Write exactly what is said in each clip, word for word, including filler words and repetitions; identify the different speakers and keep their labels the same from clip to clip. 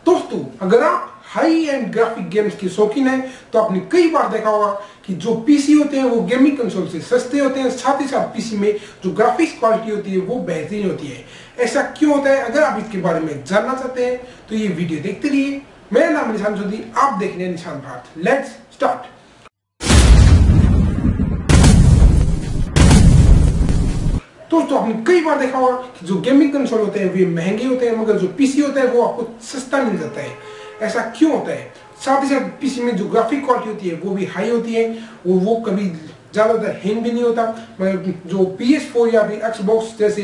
Speaker 1: दोस्तों अगर आप हाई एंड ग्राफिक गेम्स के शौकीन हैं तो आपने कई बार देखा होगा कि जो पीसी होते हैं वो गेमिंग कंसोल से सस्ते होते हैं, साथ ही साथ पीसी में जो ग्राफिक्स क्वालिटी होती है वो बेहतरीन होती है। ऐसा क्यों होता है? अगर आप इसके बारे में जानना चाहते हैं तो ये वीडियो देखते रहिए। मेरा नाम निशान चौधरी, आप देख रहे हैं निशान भारत। Let's start. दोस्तों आपने कई बार देखा होगा कि जो गेमिंग कंसोल होते हैं वे महंगे होते हैं, मगर जो पीसी होता है वो आपको सस्ता मिल जाता है। ऐसा क्यों होता है? साथ ही साथ पीसी में जो ग्राफिक क्वालिटी होती है वो भी हाई होती है, वो वो कभी ज़्यादातर हैंग भी नहीं होता। मगर जो पी एस फोर या फिर एक्सबॉक्स जैसे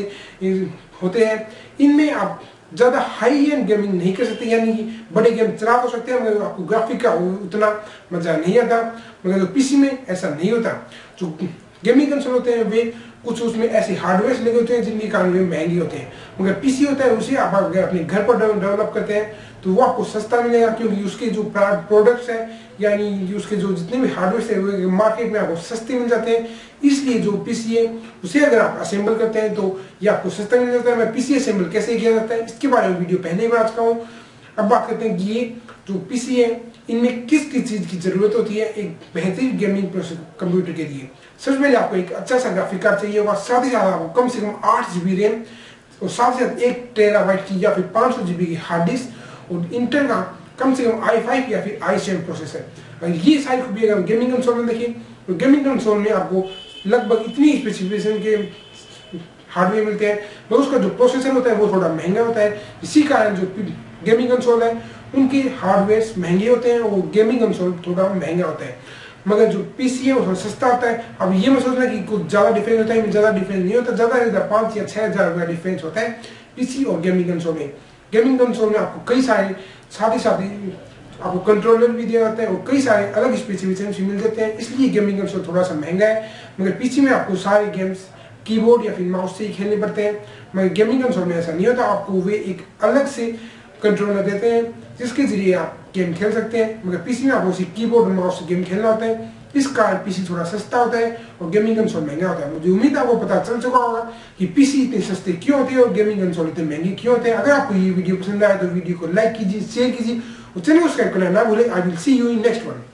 Speaker 1: होते हैं इनमें आप ज़्यादा हाई एंड गेमिंग नहीं कर सकते, यानी कि बड़े गेम चला तो सकते हैं मगर आपको ग्राफिक का उतना मजा नहीं आता। मगर जो पीसी में ऐसा नहीं होता। जो गेमिंग कंसोल होते हैं वे कुछ उसमें ऐसे हार्डवेयर लगे होते हैं जिनके कारण वे महंगे होते हैं, मगर पीसी होता है उसे आप अगर अपने घर पर डेवलप करते हैं तो वो आपको सस्ता मिलेगा, क्योंकि उसके जो प्रोडक्ट्स हैं यानी उसके जो जितने भी हार्डवेयर है वो मार्केट में आपको सस्ते मिल जाते हैं। इसलिए जो पीसी है उसे अगर आप असेंबल करते हैं तो ये आपको सस्ता मिल जाता है। मैं पीसी असेंबल कैसे किया जाता है इसके बारे में वीडियो पहले ही बना चुका हूँ। अब बात करते हैं कि ये जो पीसी है इनमें किस किस चीज की जरूरत होती है एक बेहतरीन गेमिंग कंप्यूटर के लिए। सबसे पहले आपको एक अच्छा सा ग्राफिक कार्ड चाहिए होगा, साथ ही साथ आपको कम से कम आठ जीबी रैम और साथ ही साथ एक टेराबाइट की या फिर पाँच सौ जीबी की हार्ड डिस्क और इंटेल का कम से कम आई फाइव या फिर आई सेवन प्रोसेसर। अगर ये सारी खूबी अगर गेमिंग कंसोल में देखें तो गेमिंग कंसोल में आपको लगभग इतनी स्पेसिफिकेशन के हार्डवेयर मिलते हैं, मगर उसका जो प्रोसेसर होता है वो थोड़ा महंगा होता है। इसी कारण जो गेमिंग कंसोल है उनके हार्डवेयर महंगे होते हैं और गेमिंग कंसोल थोड़ा महंगा होता है, मगर जो पीसी है वो थोड़ा सस्ता होता है। अब ये मत सोचना कि कुछ ज़्यादा डिफरेंस होता है, ज़्यादा डिफरेंस नहीं होता, ज़्यादा ज़्यादा पाँच या छः हज़ार रुपया डिफरेंस होता है पीसी और गेमिंग कंसोल में। गेमिंग कंसोल में आपको कई सारे साथ ही साथ आपको कंट्रोलर भी दिया जाता है और कई सारे अलग स्पेसिफिकेशन मिल जाते हैं, इसलिए गेमिंग कंसोल थोड़ा सा महंगा है। मगर पीसी में आपको सारे गेम्स कीबोर्ड या फिर माउस से ही खेलने पड़ते हैं, मगर गेमिंग कंसोल में ऐसा नहीं होता। आपको वे एक अलग से कंट्रोलर देते हैं जिसके जरिए आप गेम खेल सकते हैं, मगर पीसी में आपको उसी कीबोर्ड और माउस से गेम खेलना होता है। इस कारण पीसी थोड़ा सस्ता होता है और गेमिंग कंसोल महंगा होता है। मुझे उम्मीद है आपको पता चल चुका होगा कि पीसी इतने सस्ते क्यों होते हैं और गेमिंग कंसोल इतने महंगे क्यों होते हैं। अगर आपको ये वीडियो पसंद आया तो वीडियो को लाइक कीजिए, शेयर कीजिए और चैनल को सब्सक्राइब करना ना भूलें। I will see you in next one.